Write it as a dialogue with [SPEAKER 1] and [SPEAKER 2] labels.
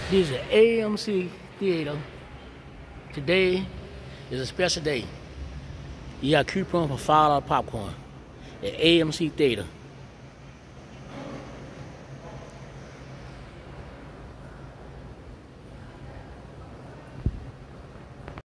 [SPEAKER 1] This is AMC Theater. Today is a special day. You got a coupon for $5 popcorn at AMC Theater.